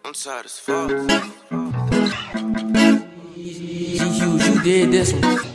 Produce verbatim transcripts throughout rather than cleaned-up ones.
I'm tired as fuck. You, you did this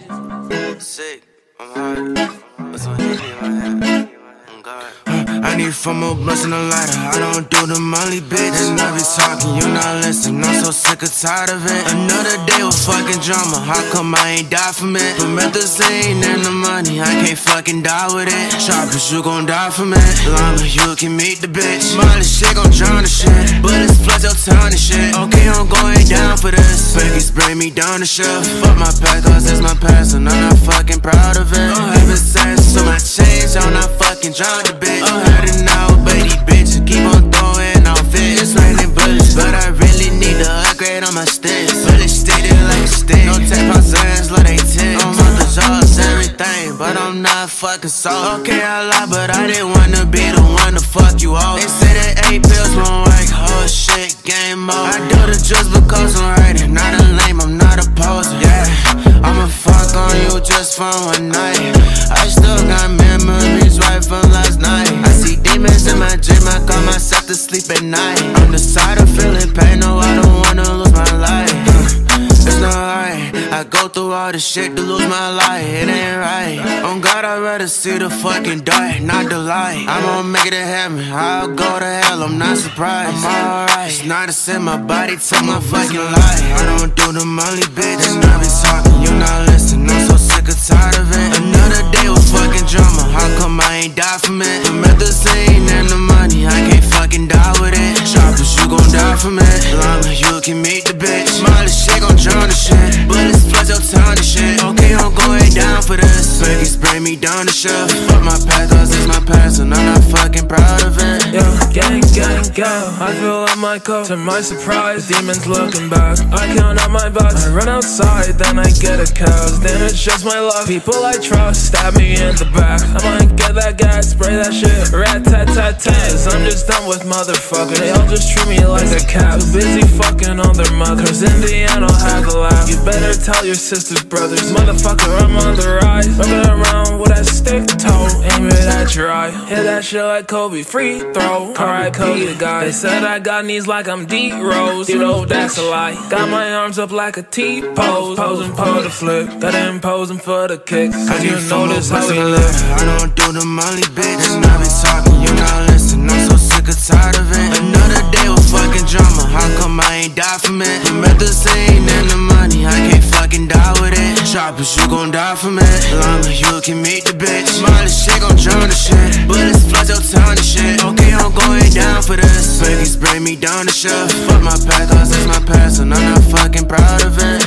one. Sick, I'm hard. What's on here in my head? I'm God. I need four more blunts and a lighter. I don't do the molly, bitch. And I be talking, you not listening. I'm so sick or tired of it. Another day with fucking drama. How come I ain't die from it? Promethazine and the money, I can't fucking die with it. Choppers, you gon' die from it. Llama, you can meet the bitch. Molly shit gon' drown the shit. Bullets flood your town and shit. Okay, I'm going down for this. Babies bring me down the shelf. Fuck my past, cause it's my past, and I'm not fucking proud of it. I'm having sex, so my change, I'm not fucking drown the bitch. I'm hurting now, baby bitch. Keep on throwing off it. It's raining bullets, but I really need to upgrade on my sticks. Bullets stated like a stick. No tape on sands, let they tick. I'm on the jaws, everything, but I'm not fucking soft. Okay, I lie, but I didn't wanna be the one to fuck you off. They say that eight pills won't work. Oh shit, game over. I do it just because I'm ready. Not a lame, I'm not a poser. Yeah, I'ma fuck on you just for one night. I still got memories right from last night. I see demons in my dream, I call myself to sleep at night. On the side of feeling pain, no, I don't wanna lose my life. It's not right, I go through all this shit to lose my life. It ain't right. On God, I'd rather see the fucking dark, not the light. I'm gonna make it to heaven, I'll go to hell, I'm not surprised. I'm alright, it's not a sin, my body took my fucking life. I don't do the molly, bitch, and I be talking, you not listening. I'm so sick or tired of it. Another day with fucking drama, how come I ain't die from it? Promethazine and the money, I can't fucking die with it. Choppers, you gon' die from it. Llama, you can meet the bitch. Molly shit gon' drown the shit. Bullets flood your town and shit. Okay, I'm going down for this. Babies bring me down the shelf. Fuck my past, cause it's my past, and I'm not fucking proud of it. Yo, gang, gang, go. I feel like my coat. To my surprise, demons looking back. I count out my bucks. I run outside, then I get a couch. Then it's just my luck. People I trust stab me in the back. I might get that gas, spray that shit. Rat-tat-tat-tats. I'm just done with motherfuckers. They all just treat me like a cat. Too busy fucking on their mother. Cause in the end I'll have the laugh. You better tell your sisters, brothers. Motherfucker, I'm on the rise. Running around with that stick toe. Aim it at your eye. Hit that shit like Kobe. Free throw. R I P the guy. They said I got knees like I'm D-Rose. You know that's a lie. Got my arms up like a T-pose. Posing for the flip. Got him posing for the kicks. Cause you know this how we live. I don't do the molly, bitch, and I be talking, you not listening. I'm so sick or tired of it. Another day with fucking drama, how come I ain't die from it? Promethazine and the money, I can't fucking die with it. Choppers, you gon' die from it. Llama, you can meet the bitch. Molly shit gon' drown the shit. Bullets flood your town and shit. Okay, I'm going down for this. Babies bring me down the shelf. Fuck my past, cause it's my past, and I'm not fucking proud of it.